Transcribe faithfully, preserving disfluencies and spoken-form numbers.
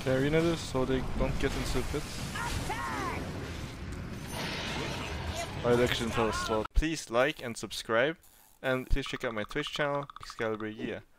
the arena this so they don't get into pits. I'd actually tell us slot. Please like and subscribe, and please check out my Twitch channel, Xcalibur. Yeah.